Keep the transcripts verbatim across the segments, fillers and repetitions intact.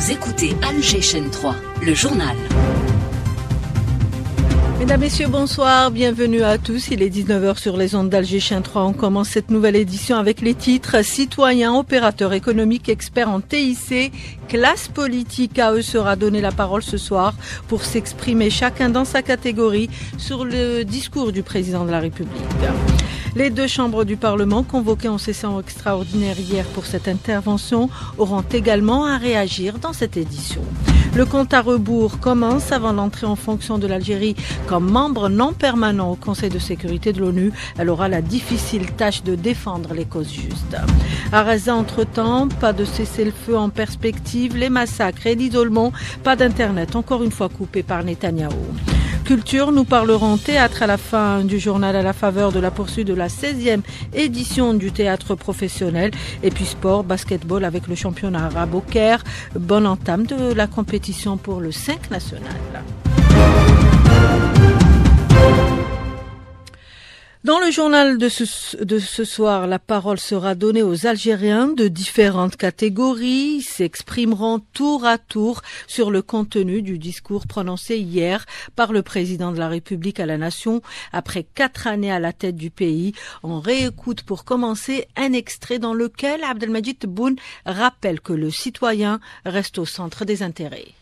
Vous écoutez Alger Chaîne trois, le journal. Mesdames, Messieurs, bonsoir, bienvenue à tous. Il est dix-neuf heures sur les ondes d'Alger Chaîne trois. On commence cette nouvelle édition avec les titres citoyens, opérateurs économiques, experts en T I C, classe politique. À eux sera donnée la parole ce soir pour s'exprimer chacun dans sa catégorie sur le discours du président de la République. Les deux chambres du Parlement, convoquées en session extraordinaire hier pour cette intervention, auront également à réagir dans cette édition. Le compte à rebours commence avant l'entrée en fonction de l'Algérie comme membre non permanent au Conseil de sécurité de l'ONU. Elle aura la difficile tâche de défendre les causes justes. À Gaza, entre-temps, pas de cessez-le-feu en perspective, les massacres et l'isolement, pas d'internet, encore une fois coupé par Netanyahou. Culture, nous parlerons théâtre à la fin du journal à la faveur de la poursuite de la seizième édition du théâtre professionnel. Et puis sport, basketball avec le championnat arabe au Caire. Bonne entame de la compétition pour le cinq national. Dans le journal de ce, de ce soir, la parole sera donnée aux Algériens de différentes catégories. Ils s'exprimeront tour à tour sur le contenu du discours prononcé hier par le président de la République à la nation. Après quatre années à la tête du pays, on réécoute pour commencer un extrait dans lequel Abdelmajid Tebboune rappelle que le citoyen reste au centre des intérêts.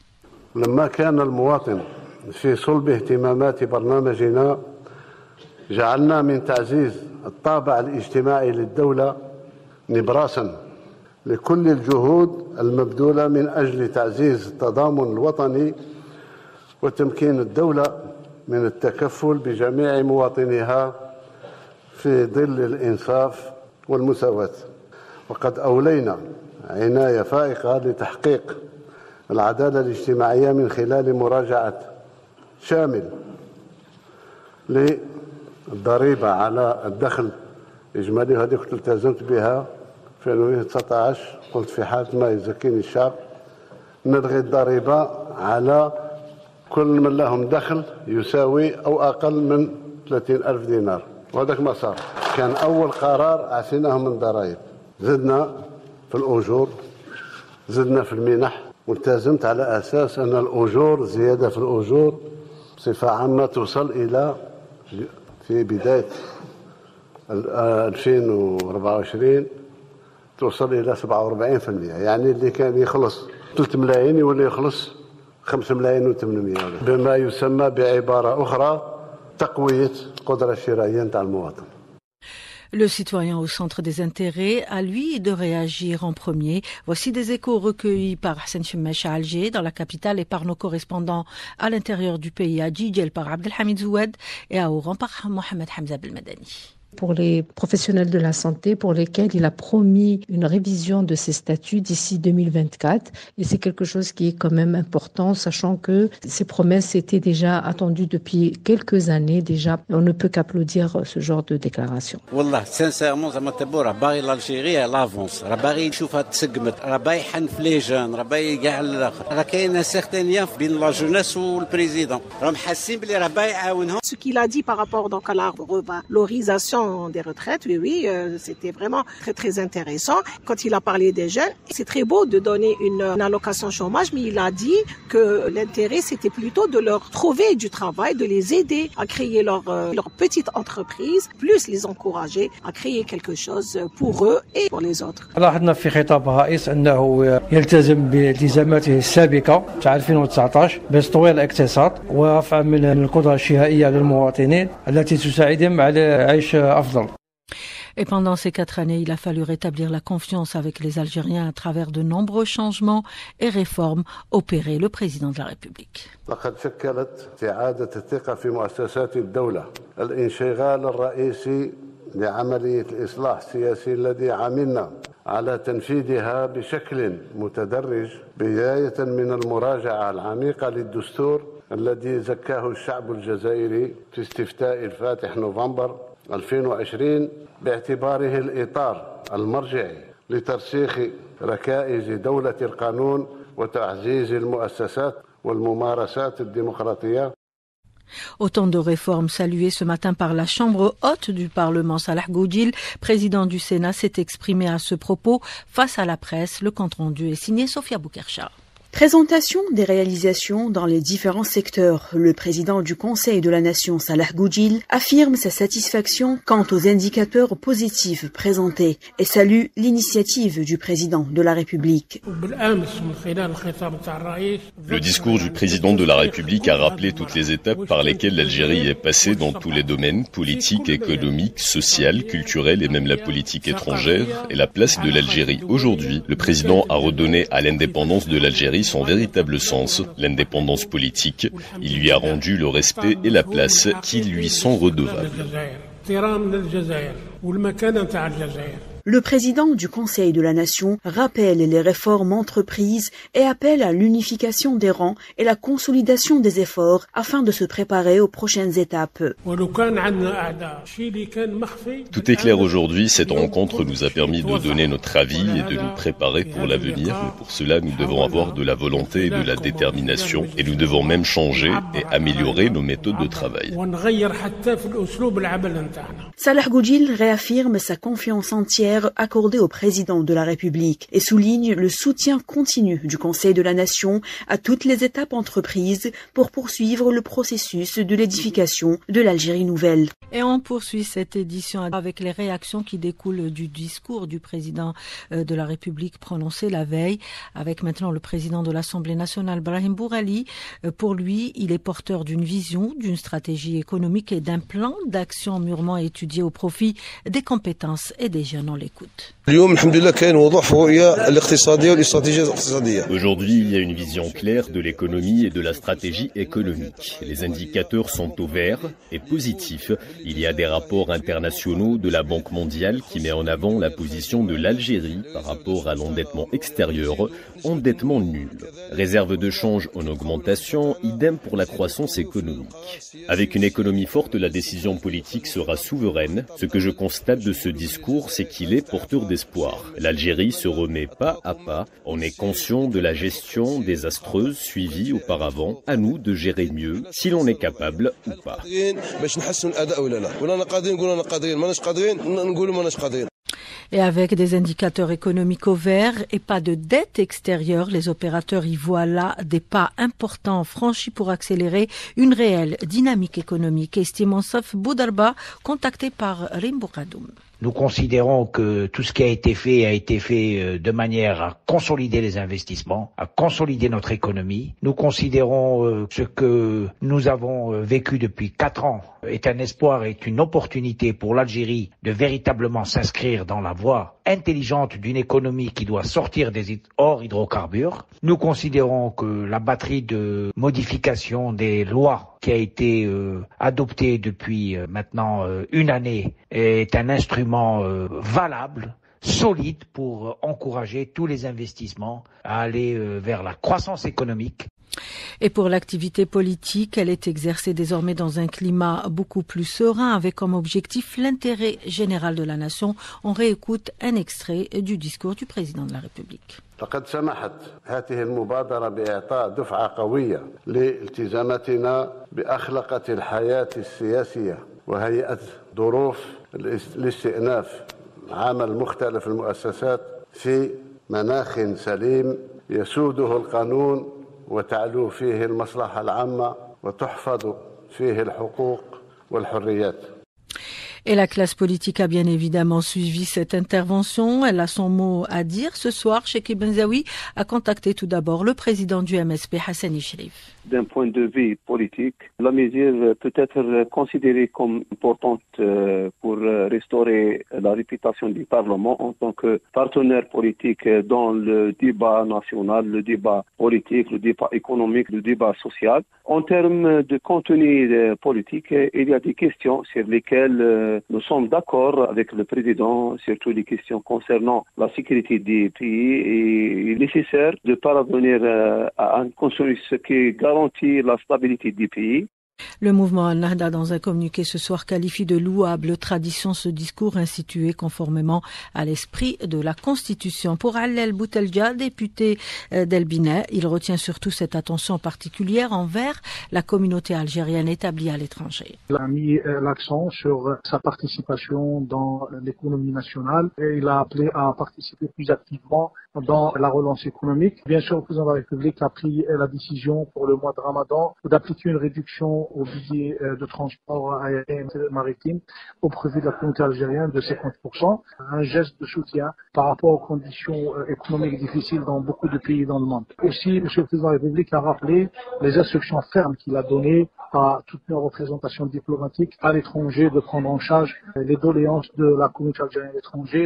جعلنا من تعزيز الطابع الاجتماعي للدولة نبراسا لكل الجهود المبذولة من أجل تعزيز التضامن الوطني وتمكين الدولة من التكفل بجميع مواطنيها في ظل الإنصاف والمساواة. وقد أولينا عناية فائقة لتحقيق العدالة الاجتماعية من خلال مراجعة شامل ل الضريبة على الدخل إجمالي، وهذه كنت التزمت بها في ألفين وتسعة عشر. قلت في حالة ما يزكيني الشعب نلغي الضريبة على كل من لهم دخل يساوي أو أقل من ثلاثين ألف دينار، وهذاك ما صار. كان أول قرار عفيناه من ضرائب. زدنا في الأجور، زدنا في المنح، والتزمت على أساس أن الأجور زيادة في الأجور بصفة عامة توصل إلى في بداية ألفين وأربعة وعشرين توصل إلى سبعة وأربعين بالمئة، يعني اللي كان يخلص ثلاثة ملايين يولي يخلص خمسة ملايين وثمانمائة، بما يسمى بعبارة أخرى تقوية القدرة الشرائية نتاع المواطن. Le citoyen au centre des intérêts, à lui de réagir en premier. Voici des échos recueillis par Hassan Chemmeche à Alger, dans la capitale, et par nos correspondants à l'intérieur du pays, à Djidjel par Abdelhamid Zoued et à Oran par Mohamed Hamza Belmadani. Pour les professionnels de la santé pour lesquels il a promis une révision de ses statuts d'ici deux mille vingt-quatre. Et c'est quelque chose qui est quand même important, sachant que ces promesses étaient déjà attendues depuis quelques années déjà. On ne peut qu'applaudir ce genre de déclaration. والله sincèrement زعما تبو راه باغي l'Algérie elle avance راه باغي يشوفها تسقمت راه باغي يحن في لي جون راه باغي كاع الاخر راه كاين سيغتان ليان بين لا جونيس والبريزيدون راهم حاسين بلي راه باغي يعاونهم. Ce qu'il a dit par rapport donc à la revalorisation des retraites, oui, oui, euh, c'était vraiment très, très intéressant. Quand il a parlé des jeunes, c'est très beau de donner une, une allocation chômage, mais il a dit que l'intérêt, c'était plutôt de leur trouver du travail, de les aider à créer leur, euh, leur petite entreprise, plus les encourager à créer quelque chose pour eux et pour les autres. لاحظنا في خطاب الرئيس أنه يلتزم بالتزاماته السابقة تاع ألفين وتسعة عشر بتطوير الاقتصاد ورفع من القدرة الشرائية للمواطنين التي تساعدهم على عيش أفضل. Et pendant ces quatre années, il a fallu rétablir la confiance avec les Algériens à travers de nombreux changements et réformes opérés le président de la République. لقد شكلت إعادة الثقة في مؤسسات الدولة الانشغال الرئيسي لعملية الإصلاح السياسي الذي عملنا على تنفيذها بشكل متدرج بداية من المراجعة العميقة للدستور الذي زكاه الشعب الجزائري في استفتاء الفاتح نوفمبر ألفين وعشرين باعتباره الإطار المرجعي لترسيخ ركائز دولة القانون وتعزيز المؤسسات والممارسات الديمقراطية. Autant de réformes saluées ce matin par la Chambre haute du Parlement. Salah Goudjil, président du Sénat, s'est exprimé à ce propos face à la presse. Le compte rendu est signé Sophia Boukercha. Présentation des réalisations dans les différents secteurs. Le président du Conseil de la Nation, Salah Goudjil, affirme sa satisfaction quant aux indicateurs positifs présentés et salue l'initiative du président de la République. Le discours du président de la République a rappelé toutes les étapes par lesquelles l'Algérie est passée dans tous les domaines, politiques, économiques, social, culturel et même la politique étrangère et la place de l'Algérie. Aujourd'hui, le président a redonné à l'indépendance de l'Algérie son véritable sens, l'indépendance politique. Il lui a rendu le respect et la place qui lui sont redevables. Le président du Conseil de la Nation rappelle les réformes entreprises et appelle à l'unification des rangs et la consolidation des efforts afin de se préparer aux prochaines étapes. Tout est clair aujourd'hui, cette rencontre nous a permis de donner notre avis et de nous préparer pour l'avenir. Mais pour cela, nous devons avoir de la volonté et de la détermination et nous devons même changer et améliorer nos méthodes de travail. Salah Goudjil réaffirme sa confiance entière accordée au président de la République et souligne le soutien continu du Conseil de la Nation à toutes les étapes entreprises pour poursuivre le processus de l'édification de l'Algérie nouvelle. Et on poursuit cette édition avec les réactions qui découlent du discours du président de la République prononcé la veille, avec maintenant le président de l'Assemblée nationale, Brahim Bourali. Pour lui, il est porteur d'une vision, d'une stratégie économique et d'un plan d'action mûrement étudié au profit des compétences et des jeunes. On l'écoute. Aujourd'hui, il y a une vision claire de l'économie et de la stratégie économique. Les indicateurs sont au vert et positifs. Il y a des rapports internationaux de la Banque mondiale qui met en avant la position de l'Algérie par rapport à l'endettement extérieur, endettement nul. Réserve de change en augmentation, idem pour la croissance économique. Avec une économie forte, la décision politique sera souveraine. Ce que je constate de ce discours, c'est qu'il est porteur d'espoir. L'Algérie se remet pas à pas. On est conscient de la gestion désastreuse suivie auparavant. À nous de gérer mieux, si l'on est capable ou pas. Et avec des indicateurs économiques au vert et pas de dette extérieure, les opérateurs y voient là des pas importants franchis pour accélérer une réelle dynamique économique, estime Monsaf Boudarba, contacté par Rimbo Kadoum. Nous considérons que tout ce qui a été fait a été fait de manière à consolider les investissements, à consolider notre économie. Nous considérons ce que nous avons vécu depuis quatre ans est un espoir, est une opportunité pour l'Algérie de véritablement s'inscrire dans la voie intelligente d'une économie qui doit sortir des hors hydrocarbures. Nous considérons que la batterie de modification des lois qui a été euh, adoptée depuis euh, maintenant euh, une année est un instrument euh, valable, solide pour euh, encourager tous les investissements à aller euh, vers la croissance économique. Et pour l'activité politique, elle est exercée désormais dans un climat beaucoup plus serein avec comme objectif l'intérêt général de la nation. On réécoute un extrait du discours du président de la République. لقد سمحت هذه المبادرة بإعطاء دفعة قوية لالتزاماتنا بأخلاقة الحياة السياسية وهيئة ظروف الاستئناف عمل مختلف المؤسسات في مناخ سليم يسوده القانون وتعلو فيه المصلحة العامة وتحفظ فيه الحقوق والحريات. Et la classe politique a bien évidemment suivi cette intervention. Elle a son mot à dire. Ce soir, Cheikh Benzaoui a contacté tout d'abord le président du M S P, Hassani Sherif. D'un point de vue politique, la mesure peut être considérée comme importante pour restaurer la réputation du Parlement en tant que partenaire politique dans le débat national, le débat politique, le débat économique, le débat social. En termes de contenu politique, il y a des questions sur lesquelles nous sommes d'accord avec le président, surtout les questions concernant la sécurité des pays, et il est nécessaire de parvenir à un consensus qui garantit la stabilité des pays. Le mouvement Al-Nahda, dans un communiqué ce soir, qualifie de louable tradition ce discours institué conformément à l'esprit de la Constitution. Pour Allel Boutelja, député d'Elbina, il retient surtout cette attention particulière envers la communauté algérienne établie à l'étranger. Il a mis l'accent sur sa participation dans l'économie nationale et il a appelé à participer plus activement dans la relance économique. Bien sûr, le président de la République a pris la décision pour le mois de Ramadan d'appliquer une réduction aux billets de transport aérien et maritime au profit de la communauté algérienne de cinquante pour cent. Un geste de soutien par rapport aux conditions économiques difficiles dans beaucoup de pays dans le monde. Aussi, M. le président de la République a rappelé les instructions fermes qu'il a données à toutes nos représentations diplomatiques à l'étranger de prendre en charge les doléances de la communauté algérienne à l'étranger.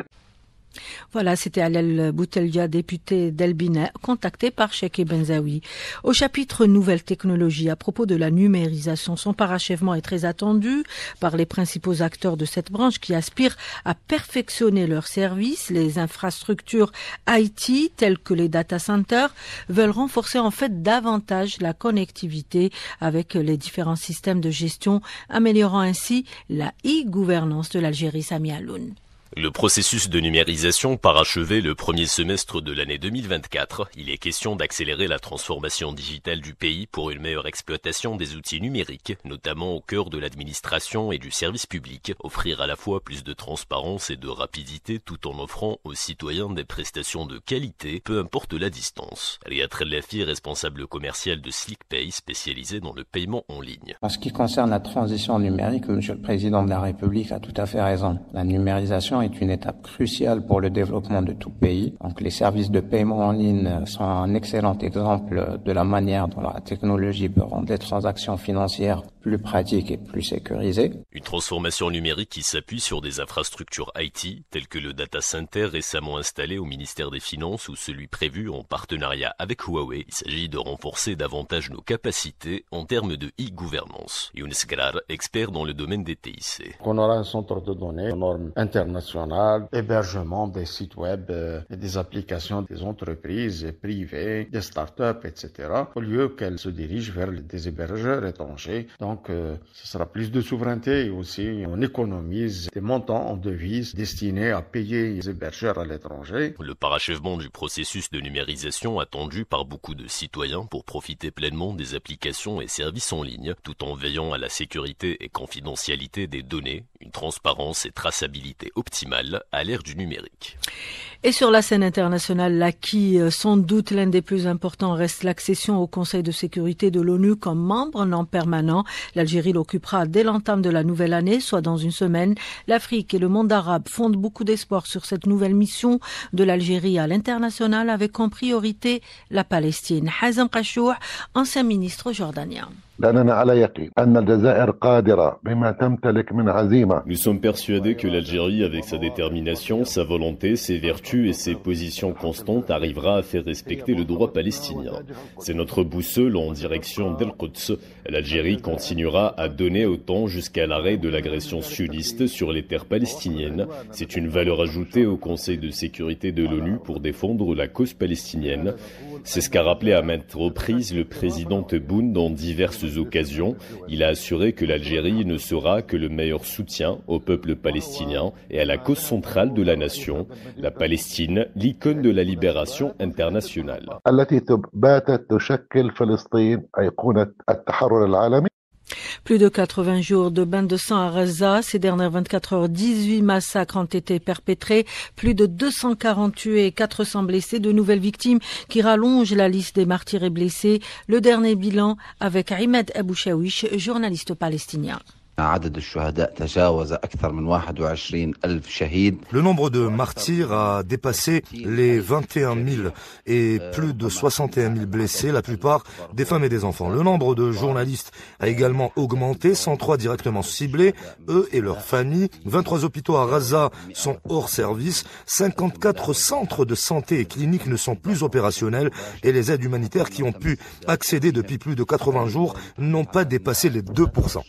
Voilà, c'était Allel Boutelja, député d'Elbina, contacté par Cheikh Benzaoui. Au chapitre Nouvelles technologies, à propos de la numérisation, son parachèvement est très attendu par les principaux acteurs de cette branche qui aspirent à perfectionner leurs services. Les infrastructures I T, telles que les data centers, veulent renforcer en fait davantage la connectivité avec les différents systèmes de gestion, améliorant ainsi la e-gouvernance de l'Algérie. Sami Aloun. Le processus de numérisation parachevé le premier semestre de l'année deux mille vingt-quatre. Il est question d'accélérer la transformation digitale du pays pour une meilleure exploitation des outils numériques, notamment au cœur de l'administration et du service public. Offrir à la fois plus de transparence et de rapidité tout en offrant aux citoyens des prestations de qualité, peu importe la distance. Riyad Khellafi, responsable commercial de SlickPay, spécialisé dans le paiement en ligne. En ce qui concerne la transition numérique, Monsieur le Président de la République a tout à fait raison. La numérisation est une étape cruciale pour le développement de tout pays. Donc, les services de paiement en ligne sont un excellent exemple de la manière dont la technologie peut rendre les transactions financières plus pratiques et plus sécurisées. Une transformation numérique qui s'appuie sur des infrastructures I T, telles que le data center récemment installé au ministère des Finances ou celui prévu en partenariat avec Huawei. Il s'agit de renforcer davantage nos capacités en termes de e-gouvernance. Younes Grar, expert dans le domaine des T I C. On aura un centre de données aux normes internationales, hébergement des sites web euh, et des applications des entreprises privées, des startups, et cetera, au lieu qu'elles se dirigent vers des hébergeurs étrangers. Donc, euh, ce sera plus de souveraineté et aussi on économise des montants en devises destinés à payer les hébergeurs à l'étranger. Le parachèvement du processus de numérisation attendu par beaucoup de citoyens pour profiter pleinement des applications et services en ligne, tout en veillant à la sécurité et confidentialité des données, une transparence et traçabilité optimale à l'ère du numérique. Et sur la scène internationale, l'acquis, sans doute l'un des plus importants, reste l'accession au Conseil de sécurité de l'ONU comme membre non permanent. L'Algérie l'occupera dès l'entame de la nouvelle année, soit dans une semaine. L'Afrique et le monde arabe fondent beaucoup d'espoir sur cette nouvelle mission de l'Algérie à l'international, avec en priorité la Palestine. Hazem Kashour, ancien ministre jordanien. Nous sommes persuadés que l'Algérie, avec sa détermination, sa volonté, ses vertus et ses positions constantes, arrivera à faire respecter le droit palestinien. C'est notre boussole en direction d'El-Quds. L'Algérie continuera à donner autant jusqu'à l'arrêt de l'agression sioniste sur les terres palestiniennes. C'est une valeur ajoutée au Conseil de sécurité de l'ONU pour défendre la cause palestinienne. C'est ce qu'a rappelé à maintes reprises le président Tebboune dans diverses occasions. Il a assuré que l'Algérie ne sera que le meilleur soutien au peuple palestinien et à la cause centrale de la nation, la Palestine, l'icône de la libération internationale. Plus de quatre-vingts jours de bain de sang à Gaza. Ces dernières vingt-quatre heures, dix-huit massacres ont été perpétrés. Plus de deux cent quarante tués et quatre cents blessés. De nouvelles victimes qui rallongent la liste des martyrs et blessés. Le dernier bilan avec Ahmed Abouchaouich, journaliste palestinien. Le nombre de martyrs a dépassé les vingt et un mille et plus de soixante et un mille blessés, la plupart des femmes et des enfants. Le nombre de journalistes a également augmenté, cent trois directement ciblés, eux et leurs familles. vingt-trois hôpitaux à Gaza sont hors service, cinquante-quatre centres de santé et cliniques ne sont plus opérationnels et les aides humanitaires qui ont pu accéder depuis plus de quatre-vingts jours n'ont pas dépassé les deux pour cent.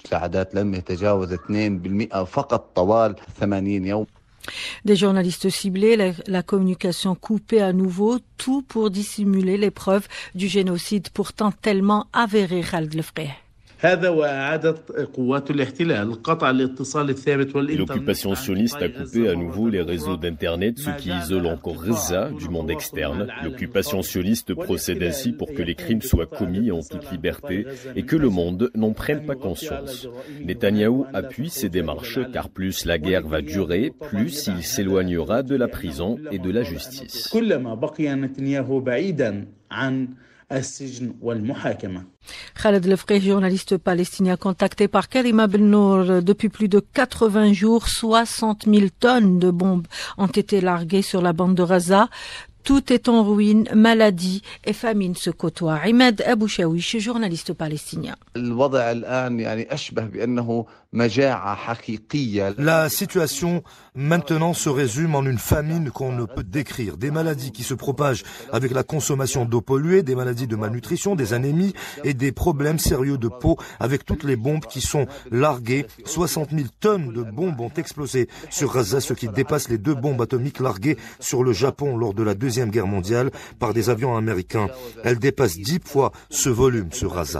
Des journalistes ciblés, la, la communication coupée à nouveau, tout pour dissimuler les preuves du génocide pourtant tellement avéré. Khaled Lefreh. L'occupation sioniste a coupé à nouveau les réseaux d'Internet, ce qui isole encore Gaza du monde externe. L'occupation sioniste procède ainsi pour que les crimes soient commis en toute liberté et que le monde n'en prenne pas conscience. Netanyahou appuie ces démarches car plus la guerre va durer, plus il s'éloignera de la prison et de la justice. Khaled Lefrey, journaliste palestinien contacté par Karima Bennour depuis plus de quatre-vingts jours, soixante mille tonnes de bombes ont été larguées sur la bande de Gaza. Tout est en ruine, maladie et famine se côtoient. Imad Abouchawish, journaliste palestinien. La situation maintenant se résume en une famine qu'on ne peut décrire. Des maladies qui se propagent avec la consommation d'eau polluée, des maladies de malnutrition, des anémies et des problèmes sérieux de peau avec toutes les bombes qui sont larguées. soixante mille tonnes de bombes ont explosé sur Gaza, ce qui dépasse les deux bombes atomiques larguées sur le Japon lors de la Deuxième Guerre mondiale par des avions américains. Elles dépassent dix fois ce volume sur Gaza.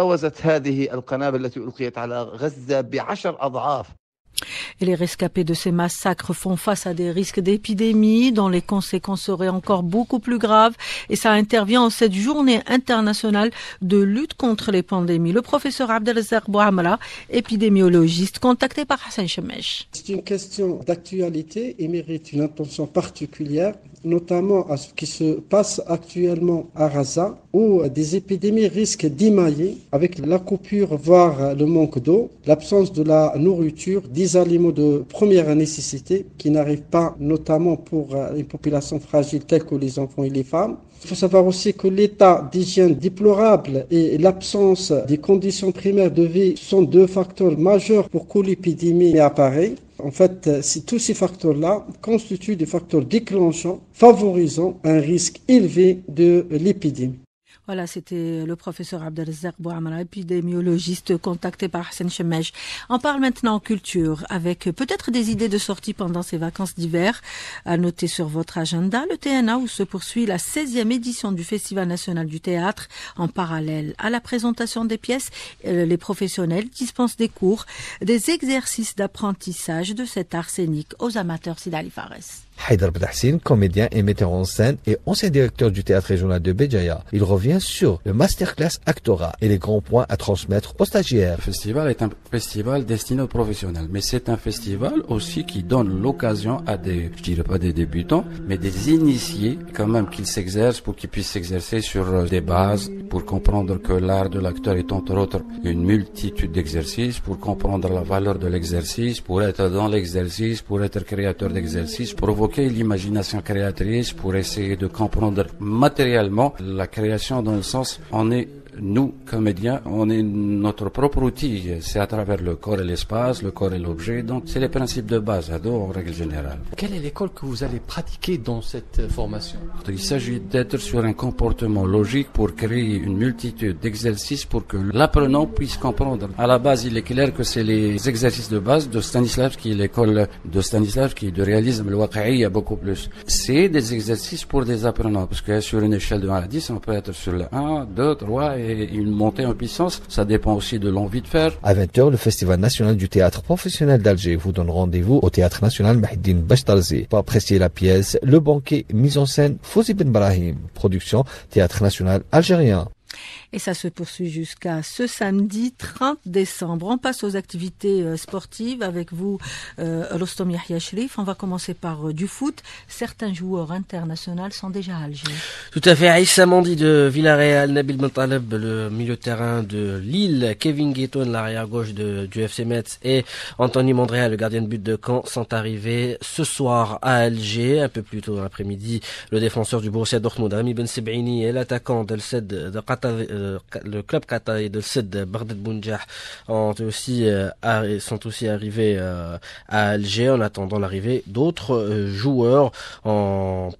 Et les rescapés de ces massacres font face à des risques d'épidémie dont les conséquences seraient encore beaucoup plus graves. Et ça intervient en cette journée internationale de lutte contre les pandémies. Le professeur Abdelrazak Bouamra, épidémiologiste, contacté par Hassan Shemesh. C'est une question d'actualité et mérite une attention particulière, notamment à ce qui se passe actuellement à Gaza, où des épidémies risquent d'émailler avec la coupure, voire le manque d'eau, l'absence de la nourriture, des aliments de première nécessité qui n'arrivent pas, notamment pour une population fragile telle que les enfants et les femmes. Il faut savoir aussi que l'état d'hygiène déplorable et l'absence des conditions primaires de vie sont deux facteurs majeurs pour que l'épidémie apparaisse. En fait, tous ces facteurs-là constituent des facteurs déclenchants, favorisant un risque élevé de l'épidémie. Voilà, c'était le professeur Abdelrazak Bouamra, épidémiologiste contacté par Hassan Shemesh. On parle maintenant culture avec peut-être des idées de sortie pendant ces vacances d'hiver. À noter sur votre agenda, le T N A où se poursuit la seizième édition du Festival national du théâtre. En parallèle à la présentation des pièces, les professionnels dispensent des cours, des exercices d'apprentissage de cet art scénique aux amateurs. Sidali Fares. Haïdar Bedahsine, comédien et metteur en scène et ancien directeur du théâtre régional de Béjaïa. Il revient sur le masterclass Actora et les grands points à transmettre aux stagiaires. Le festival est un festival destiné aux professionnels, mais c'est un festival aussi qui donne l'occasion à des, je dirais pas des débutants, mais des initiés quand même qu'ils s'exercent pour qu'ils puissent s'exercer sur des bases, pour comprendre que l'art de l'acteur est entre autres une multitude d'exercices, pour comprendre la valeur de l'exercice, pour être dans l'exercice, pour être créateur d'exercice, provoquer l'imagination créatrice, pour essayer de comprendre matériellement la création dans le sens on est nous, comédiens, on est notre propre outil. C'est à travers le corps et l'espace, le corps et l'objet. Donc, c'est les principes de base, en règle générale. Quelle est l'école que vous allez pratiquer dans cette formation? Il s'agit d'être sur un comportement logique pour créer une multitude d'exercices pour que l'apprenant puisse comprendre. À la base, il est clair que c'est les exercices de base de Stanislavski, l'école de Stanislavski, de réalisme, le waqi'i, beaucoup plus. C'est des exercices pour des apprenants, parce que sur une échelle de un à dix, on peut être sur le un, deux, trois et une montée en puissance, ça dépend aussi de l'envie de faire. À vingt heures, le Festival national du théâtre professionnel d'Alger vous donne rendez-vous au Théâtre national Mahiddine Bachtarzi pour apprécier la pièce Le banquet, mise en scène Fouzi Ben Brahim, production Théâtre national algérien. Et ça se poursuit jusqu'à ce samedi trente décembre. On passe aux activités euh, sportives avec vous, euh, Rostom Yahya Shrif. On va commencer par euh, du foot. Certains joueurs internationaux sont déjà à Alger. Tout à fait. Aïssa Mandi de Villarreal, Nabil Bentaleb, le milieu de terrain de Lille, Kevin Gueton, l'arrière-gauche de, du F C Metz et Anthony Mondrea, le gardien de but de Caen, sont arrivés ce soir à Alger. Un peu plus tôt dans l'après-midi, le défenseur du Borussia Dortmund, Rami Ben Seb'ini, et l'attaquant de l'Sed de Qatar, le club qatari de Sed, Bardet Bounjah, ont aussi, euh, sont aussi arrivés euh, à Alger en attendant l'arrivée d'autres euh, joueurs. En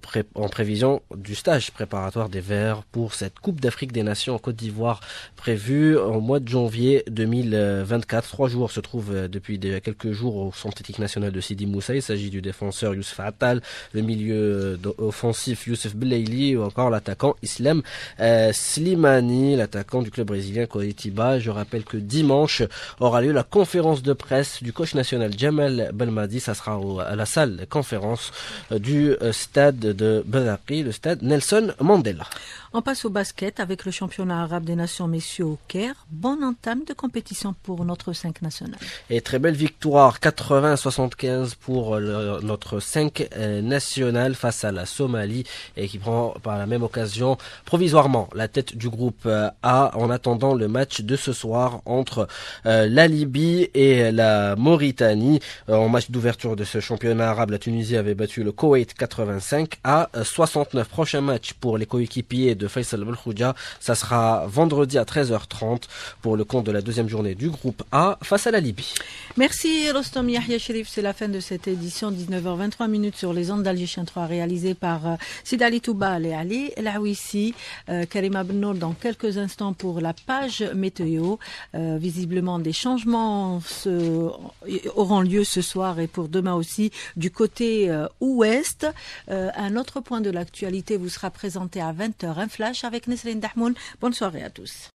pré en prévision du stage préparatoire des Verts pour cette Coupe d'Afrique des Nations en Côte d'Ivoire prévue au mois de janvier deux mille vingt-quatre. Trois joueurs se trouvent depuis quelques jours au synthétique national de Sidi Moussa. Il s'agit du défenseur Youssef Attal, le milieu offensif Youssef Belaili ou encore l'attaquant Islam euh, Slimani, l'attaquant du club brésilien Coritiba. Je rappelle que dimanche aura lieu la conférence de presse du coach national Jamal Belmadi. Ça sera au, à la salle de conférence euh, du euh, stade de Badaqi, le stade Nelson Mandela. On passe au basket avec le championnat arabe des nations messieurs au Caire. Bonne entame de compétition pour notre cinq national. Et très belle victoire, quatre-vingts à soixante-quinze pour le, notre cinq euh, national face à la Somalie et qui prend par la même occasion provisoirement la tête du groupe euh, A en attendant le match de ce soir entre euh, la Libye et la Mauritanie. Euh, en match d'ouverture de ce championnat arabe, la Tunisie avait battu le Koweït quatre-vingt-cinq à soixante-neuf. Prochain match pour les coéquipiers de Faisal Belkhoudia, ça sera vendredi à treize heures trente pour le compte de la deuxième journée du groupe A face à la Libye. Merci Rostom Yahya Sherif, c'est la fin de cette édition, dix-neuf heures vingt-trois minutes sur les ondes d'Alger trois, réalisée par euh, Sidali Toubal et Ali Laouissi, euh, Karima Benour dans quelques instants pour la page météo. Euh, visiblement des changements se, auront lieu ce soir et pour demain aussi du côté euh, ouest. Euh, un autre point de l'actualité vous sera présenté à vingt heures. Un flash avec Nesrine Dahmoun. Bonne soirée à tous.